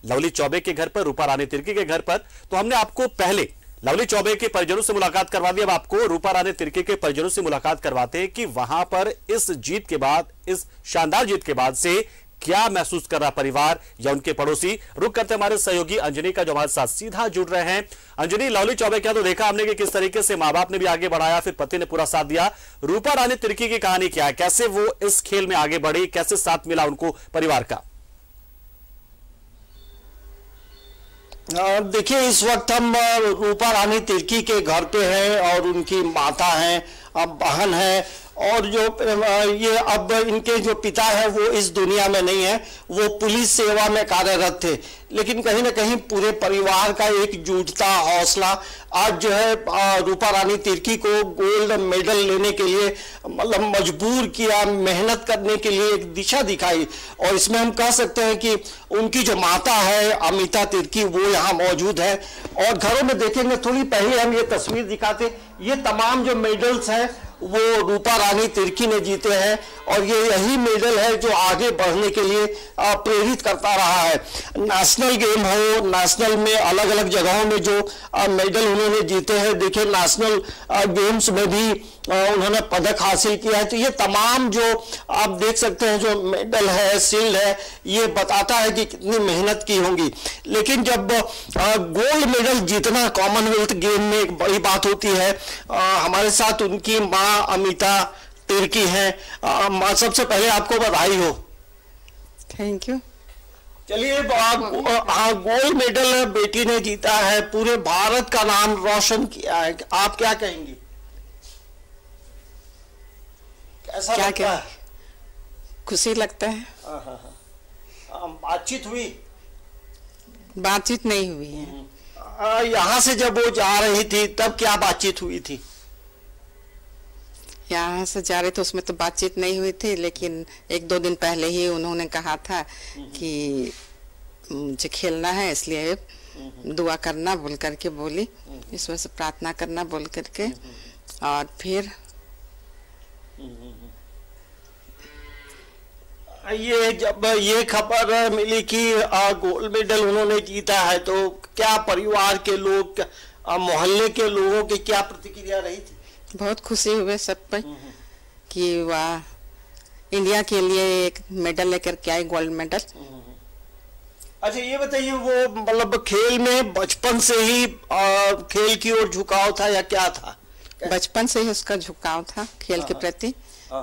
Lovely Choubey के घर पर, रूपा रानी तिर्की के घर पर। तो हमने आपको पहले लवली चौबे के परिजनों से मुलाकात करवा दी, अब आपको रूपा रानी तिर्की के परिजनों से मुलाकात करवाते हैं कि वहां पर इस जीत के बाद, इस शानदार जीत के बाद से क्या महसूस कर रहा परिवार या उनके पड़ोसी। रुक करते हमारे सहयोगी अंजनी का, जो हमारे साथ सीधा जुड़ रहे हैं। अंजनी, लवली चौबे क्या तो देखा हमने कि किस तरीके से मां बाप ने भी आगे बढ़ाया, फिर पति ने पूरा साथ दिया। रूपा रानी तिर्की की कहानी क्या है, कैसे वो इस खेल में आगे बढ़ी, कैसे साथ मिला उनको परिवार का? देखिए, इस वक्त हम रूपा रानी तिर्की के घर पे हैं और उनकी माता हैं, बहन है, और जो ये अब इनके जो पिता है वो इस दुनिया में नहीं है, वो पुलिस सेवा में कार्यरत थे। लेकिन कहीं ना कहीं पूरे परिवार का एकजुटता, हौसला आज जो है रूपा रानी तिर्की को गोल्ड मेडल लेने के लिए मतलब मजबूर किया, मेहनत करने के लिए एक दिशा दिखाई। और इसमें हम कह सकते हैं कि उनकी जो माता है अमिता तिर्की, वो यहाँ मौजूद है। और घरों में देखेंगे, थोड़ी पहले हम ये तस्वीर दिखाते, ये तमाम जो मेडल्स हैं वो रूपा रानी तिर्की ने जीते हैं, और ये यही मेडल है जो आगे बढ़ने के लिए प्रेरित करता रहा है। नेशनल गेम हो, नेशनल में अलग अलग जगहों में जो मेडल उन्होंने जीते हैं, देखिए नेशनल गेम्स में भी उन्होंने पदक हासिल किया है। तो ये तमाम जो आप देख सकते हैं जो मेडल है, शील्ड है, ये बताता है कि कितनी मेहनत की होंगी। लेकिन जब गोल्ड मेडल जीतना कॉमनवेल्थ गेम में एक बड़ी बात होती है। हमारे साथ उनकी माँ अमिता तिर्की हैं। माँ, सबसे पहले आपको बधाई हो। Thank you. चलिए, हाँ, गोल्ड मेडल बेटी ने जीता है, पूरे भारत का नाम रोशन किया है, आप क्या कहेंगी? कैसा लगता है? खुशी लगता है। बातचीत हुई? बातचीत नहीं हुई है। यहाँ से जब वो जा रही थी तब क्या बातचीत हुई थी? यहाँ से जा रहे थे उसमें तो बातचीत नहीं हुई थी, लेकिन एक दो दिन पहले ही उन्होंने कहा था कि मुझे खेलना है, इसलिए दुआ करना बोल करके बोली, इस वजह से प्रार्थना करना बोल करके। और फिर ये जब ये खबर मिली कि गोल्ड मेडल उन्होंने जीता है, तो क्या परिवार के लोग, मोहल्ले के लोगों की क्या प्रतिक्रिया रही थी? बहुत खुशी हुए सब पर कि वाह, इंडिया के लिए एक मेडल लेकर के आए, गोल्ड मेडल। अच्छा, ये बताइए, वो मतलब खेल में बचपन से ही खेल की ओर झुकाव था या क्या था? बचपन से ही उसका झुकाव था खेल के प्रति।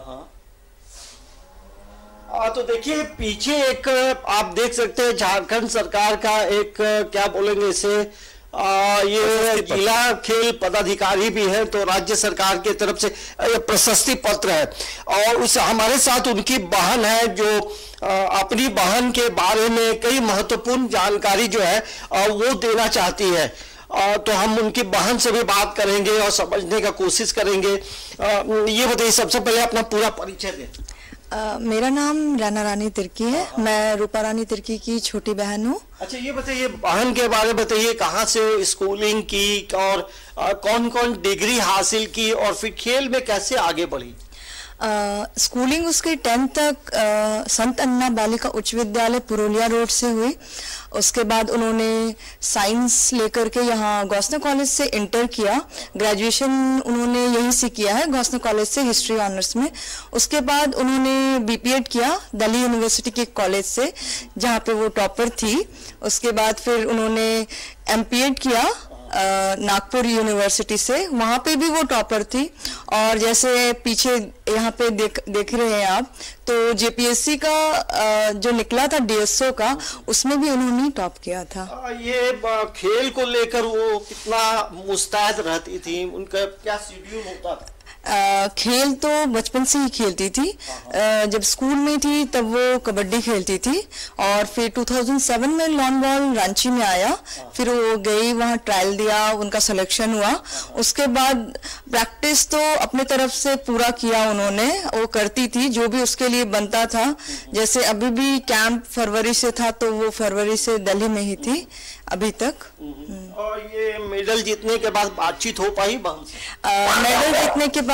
तो देखिए, पीछे एक आप देख सकते हैं झारखंड सरकार का एक क्या बोलेंगे इसे, ये जिला खेल पदाधिकारी भी है, तो राज्य सरकार की तरफ से ये प्रशस्ति पत्र है। और उस हमारे साथ उनकी बहन है, जो अपनी बहन के बारे में कई महत्वपूर्ण जानकारी जो है वो देना चाहती है। तो हम उनकी बहन से भी बात करेंगे और समझने का कोशिश करेंगे। ये बताइए, सबसे पहले अपना पूरा परिचय दें। मेरा नाम राना रानी तिर्की है, मैं रूपा रानी तिर्की की छोटी बहन हूँ। अच्छा, ये बताइए, बहन के बारे में बताइए, कहाँ से स्कूलिंग की और कौन कौन डिग्री हासिल की, और फिर खेल में कैसे आगे बढ़ी? स्कूलिंग उसकी 10th तक संत अन्ना बालिका उच्च विद्यालय पुरुलिया रोड से हुई। उसके बाद उन्होंने साइंस लेकर के यहाँ गौसना कॉलेज से इंटर किया। ग्रेजुएशन उन्होंने यहीं से किया है, गौसना कॉलेज से हिस्ट्री ऑनर्स में। उसके बाद उन्होंने बीपीएड किया दिल्ली यूनिवर्सिटी के कॉलेज से, जहाँ पे वो टॉपर थी। उसके बाद फिर उन्होंने एमपीएड किया नागपुर यूनिवर्सिटी से, वहाँ पे भी वो टॉपर थी। और जैसे पीछे यहाँ पे देख रहे हैं आप, तो जेपीएससी का जो निकला था डीएसओ का, उसमें भी उन्होंने टॉप किया था। ये खेल को लेकर वो कितना मुस्तैद रहती थी, उनका क्या शेड्यूल होता था? खेल तो बचपन से ही खेलती थी। जब स्कूल में थी तब वो कबड्डी खेलती थी, और फिर 2007 में लॉन बॉल रांची में आया, फिर वो गई, वहाँ ट्रायल दिया, उनका सिलेक्शन हुआ। उसके बाद प्रैक्टिस तो अपने तरफ से पूरा किया उन्होंने, वो करती थी जो भी उसके लिए बनता था। जैसे अभी भी कैंप फरवरी से था, तो वो फरवरी से दिल्ली में ही थी अभी तक। और ये मेडल जीतने के बाद बातचीत हो पाई बहन से? मेडल जीतने के बाद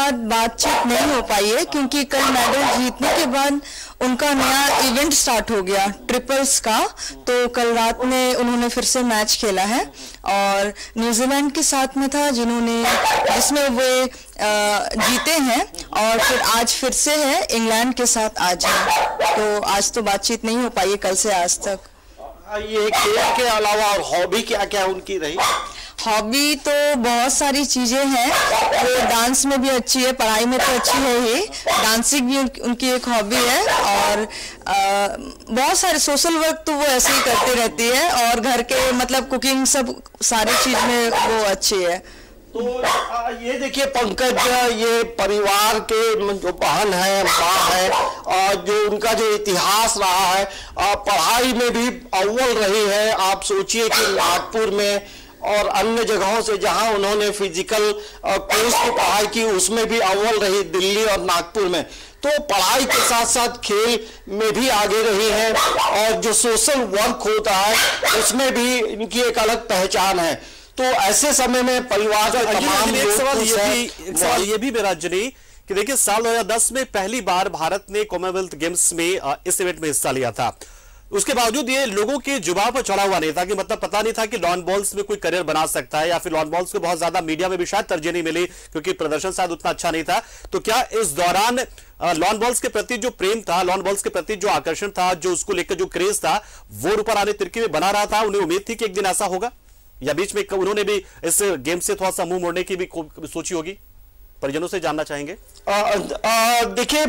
बाद बातचीत नहीं हो पाई है, क्योंकि कल मेडल जीतने के बाद उनका नया इवेंट स्टार्ट हो गया ट्रिपल्स का। तो कल रात में उन्होंने फिर से मैच खेला है और न्यूजीलैंड के साथ में था जिसमें वे जीते हैं, और फिर आज फिर से है इंग्लैंड के साथ आज है। तो आज तो बातचीत नहीं हो पाई है कल से आज तक। ये खेल के अलावा और हॉबी क्या क्या उनकी रही? हॉबी तो बहुत सारी चीजें हैं, वो डांस में भी अच्छी है, पढ़ाई में तो अच्छी है ही, डांसिंग भी उनकी एक हॉबी है, और बहुत सारे सोशल वर्क तो वो ऐसे ही करती रहती है, और घर के मतलब कुकिंग सब सारी चीज में वो अच्छी है। तो ये देखिए पंकज, ये परिवार के जो बहन है, माँ है, जो उनका जो इतिहास रहा है, पढ़ाई में भी अव्वल रही है। आप सोचिए कि नागपुर में और अन्य जगहों से जहां उन्होंने फिजिकल कोर्स की पढ़ाई की उसमें भी अव्वल रही, दिल्ली और नागपुर में। तो पढ़ाई के साथ साथ खेल में भी आगे रही है, और जो सोशल वर्क होता है उसमें भी इनकी एक अलग पहचान है। तो ऐसे समय में परिवार का तमाम एक सवाल ये भी मेरा अंजनी कि देखिए साल 2010 में पहली बार भारत ने कॉमनवेल्थ गेम्स में इस इवेंट में हिस्सा लिया था। उसके बावजूद ये लोगों के जुबान पर चढ़ा हुआ नहीं था, कि मतलब पता नहीं था कि लॉन बॉल्स में कोई करियर बना सकता है, या फिर लॉन बॉल्स को बहुत ज्यादा मीडिया में भी शायद तरजीह नहीं मिली क्योंकि प्रदर्शन शायद उतना अच्छा नहीं था। तो क्या इस दौरान लॉन बॉल्स के प्रति जो प्रेम था, लॉन बॉल्स के प्रति जो आकर्षण था, जो उसको लेकर जो क्रेज था, वो रूपा रानी तिर्की में बना रहा था? उन्हें उम्मीद थी कि एक दिन ऐसा होगा, या बीच में उन्होंने भी इस गेम से थोड़ा सा मुंह मोड़ने की भी सोची होगी? परिजनों से जानना चाहेंगे। देखिए,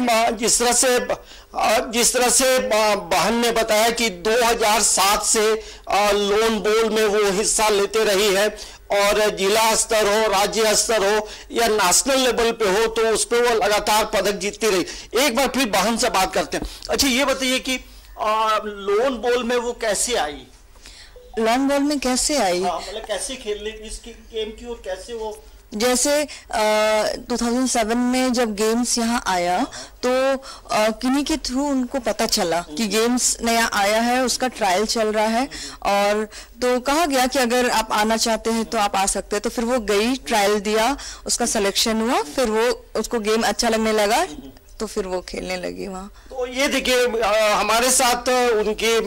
जिस तरह से बहन ने बताया कि 2007 से लॉन बॉल में वो हिस्सा लेते रही है, और जिला स्तर हो, राज्य स्तर हो या नेशनल लेवल पे हो, तो उस पर वो लगातार पदक जीतती रही। एक बार फिर बहन से बात करते हैं। अच्छा, ये बताइए कि लॉन बॉल में वो कैसे आई? लॉन बॉल में कैसे आई? मतलब कैसे खेलने इस गेम की, और कैसे वो जैसे 2007 में जब गेम्स यहाँ आया तो किन्हीं के थ्रू उनको पता चला कि गेम्स नया आया है, उसका ट्रायल चल रहा है, और तो कहा गया कि अगर आप आना चाहते हैं तो आप आ सकते हैं। तो फिर वो गई, ट्रायल दिया, उसका सिलेक्शन हुआ, फिर वो उसको गेम अच्छा लगने लगा, तो फिर वो खेलने लगी वहाँ। तो ये देखिए हमारे साथ उनके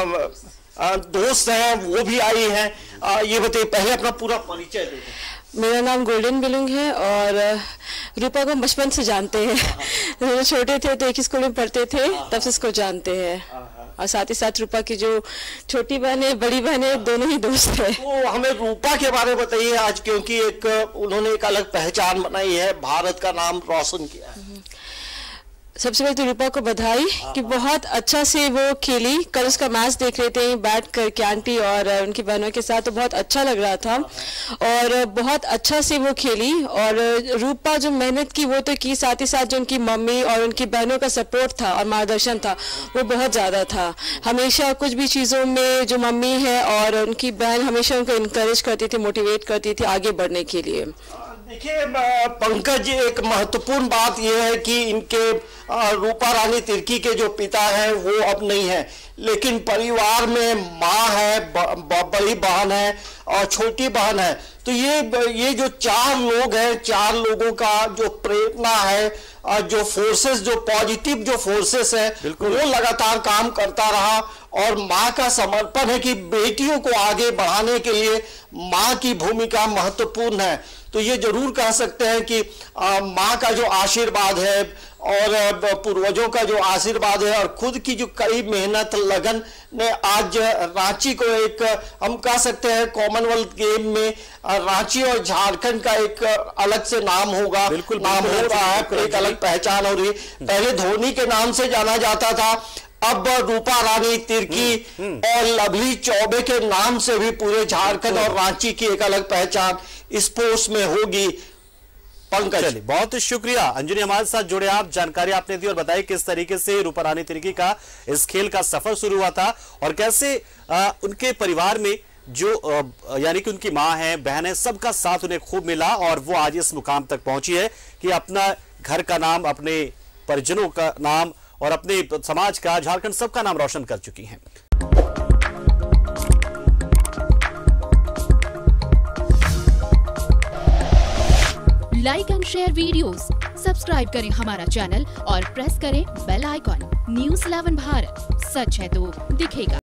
दोस्त हैं, वो भी आई हैं। ये बताइए, पहले अपना पूरा परिचय दे दें। मेरा नाम गोल्डन बिलुंग है, और रूपा को हम बचपन से जानते हैं। जब छोटे थे तो एक ही स्कूल में पढ़ते थे, तब से इसको जानते हैं, और साथ ही साथ रूपा की जो छोटी बहन है, बड़ी बहन है, दोनों ही दोस्त है। तो हमें रूपा के बारे में बताइए आज, क्योंकि उन्होंने एक अलग पहचान बनाई है, भारत का नाम रोशन किया है। सबसे पहले तो रूपा को बधाई कि बहुत अच्छा से वो खेली। कल उसका मैच देख रहे थे बैठ करके आंटी और उनकी बहनों के साथ, तो बहुत अच्छा लग रहा था, और बहुत अच्छा से वो खेली। और रूपा जो मेहनत की वो तो की, साथ ही साथ जो उनकी मम्मी और उनकी बहनों का सपोर्ट था और मार्गदर्शन था वो बहुत ज़्यादा था। हमेशा कुछ भी चीज़ों में जो मम्मी है और उनकी बहन हमेशा उनको इनकरेज करती थी, मोटिवेट करती थी आगे बढ़ने के लिए। देखिए पंकज, एक महत्वपूर्ण बात यह है कि इनके रूपा रानी तिर्की के जो पिता हैं वो अब नहीं है, लेकिन परिवार में माँ है, बड़ी बहन है और छोटी बहन है। तो ये जो 4 लोग हैं, 4 लोगों का जो प्रेरणा है, जो फोर्सेस, जो पॉजिटिव जो फोर्सेस है, वो लगातार काम करता रहा। और माँ का समर्पण है कि बेटियों को आगे बढ़ाने के लिए माँ की भूमिका महत्वपूर्ण है। तो ये जरूर कह सकते हैं कि माँ का जो आशीर्वाद है और पूर्वजों का जो आशीर्वाद है और खुद की जो कड़ी मेहनत लगन ने आज रांची को एक, हम कह सकते हैं कॉमनवेल्थ गेम में रांची और झारखंड का एक अलग से नाम होगा, नाम हो रहा है, एक अलग पहचान हो रही है। पहले धोनी के नाम से जाना जाता था, अब रूपा रानी तिर्की और लवली चौबे के नाम से भी पूरे झारखंड और रांची की एक अलग पहचान स्पोर्ट्स में होगी। पंकज, बहुत शुक्रिया अंजनी, हमारे साथ जुड़े आप, जानकारी आपने दी और बताई किस तरीके से रूपा रानी तिर्की का इस खेल का सफर शुरू हुआ था और कैसे उनके परिवार में जो यानी कि उनकी माँ है, बहन है, सबका साथ उन्हें खूब मिला और वो आज इस मुकाम तक पहुंची है कि अपना घर का नाम, अपने परिजनों का नाम और अपने समाज का, झारखंड सबका नाम रोशन कर चुकी हैं। Like and share videos, subscribe करें हमारा चैनल और प्रेस करें बेल आइकॉन। News 11 भारत, सच है तो दिखेगा।